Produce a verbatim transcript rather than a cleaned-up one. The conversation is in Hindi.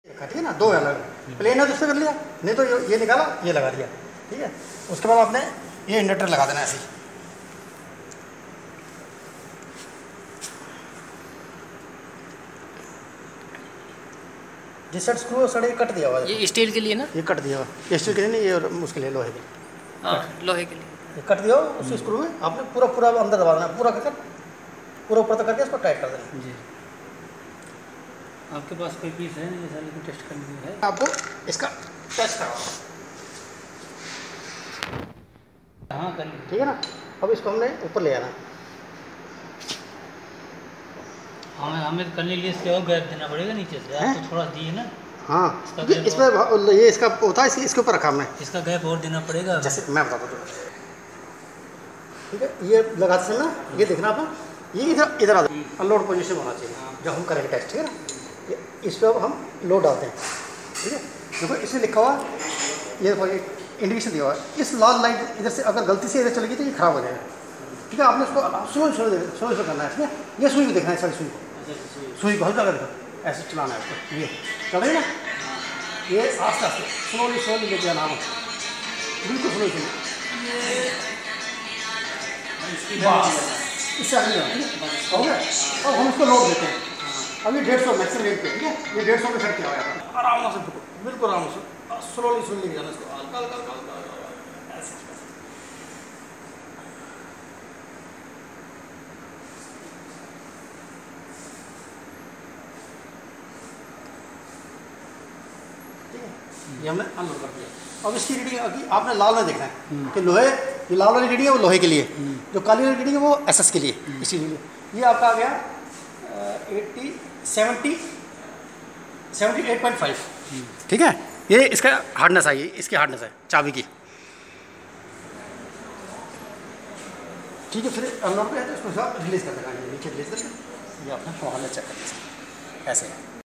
ठीक है ना, दो अलग प्लेन है तो उससे कर लिया, नहीं तो ये निकाला ये लगा दिया। ठीक है, उसके बाद आपने ये इंडक्टर लगा देना ऐसे। जिस साइड स्क्रू सड़े कट दिया हुआ है, ये स्टील के लिए ना, ये कट दिया हुआ, ये स्टील के लिए नहीं, ये उसके लिए लोहे के लिए। हाँ, लोहे के लिए ये कट दिया उसी स्क्रू में आपने पूरा पूरा अंदर दबा देना, पूरा कर पूरा ऊपर तक करके इसको टाइट कर देना। जी। आपके पास कोई पीस है नहीं सारे को टेस्ट करने है? आपको इसका टेस्ट करवाओ। हाँ कर लीजिए। ठीक है ना, अब इसको हमने ऊपर ले आना। हमें हमें करने के लिए इसके और गैप देना पड़ेगा नीचे से, आप तो थोड़ा दिए ना। हाँ, इसमें ये इसका होता है, इसके ऊपर रखा हमने, इसका गैप और देना पड़ेगा। जैसे मैं बताता हूँ। ठीक है, ये लगाते समय ना ये देखना आप, ये इधर इधर आ लोड पोजीशन होना चाहिए जब हम करेंगे टेस्ट। ठीक है ना, इस पर अब हम लोड डालते हैं। ठीक है, देखो इसमें लिखा हुआ ये इंडिकेशन दिया हुआ है, इस लाल लाइट इधर से अगर गलती से इधर चलेगी तो ये खराब हो जाएगा। ठीक है, आपने इसको स्लो स्लो स्लो स्लो करना है। इसमें ये सुई को देखना है, सारी सुई को, सुई को हल्का करके ऐसे चलाना है इसको। ये चलेगा ना, ये आस्ते आस्ते स्लोली स्लोली लेके आना है, बिल्कुल स्लो स्लो। इससे आगे हो गया। और हम इसको लोड देते हैं अभी डेढ़ सौ मैक्सिमम रेट पे। ठीक है, ये डेढ़ सौ पे सेट किया हुआ है। आराम से बिल्कुल आराम से स्लोली स्लोली जाना इसको, हल्का हल्का हल्का ऐसे। ठीक है, ये हमने अनलोड कर दिया। अब इसकी रीडिंग आपने लाल में देखना है कि लोहे, ये लाल वाली रीडिंग है वो लोहे के लिए, जो काली वाली रीडिंग है वो एसएस के लिए, इसी के लिए। ये आपका आ गया eighty seventy seventy eight point five. ठीक है, ये इसका हार्डनेस आई, इसकी हार्डनेस है चाबी की। ठीक है, फिर अनलोड पे है तो इसको रिलीज कर देना, नीचे रिलीज करके ये अपना वहाँ चेक कर ऐसे।